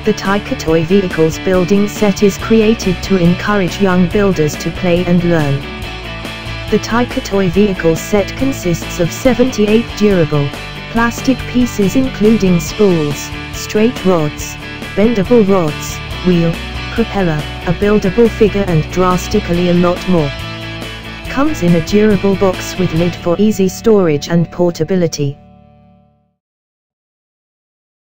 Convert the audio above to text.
The Tinkertoy Vehicles building set is created to encourage young builders to play and learn. The Tinkertoy Vehicles set consists of 78 durable, plastic pieces including spools, straight rods, bendable rods, wheel, propeller, a buildable figure and drastically a lot more. Comes in a durable box with lid for easy storage and portability.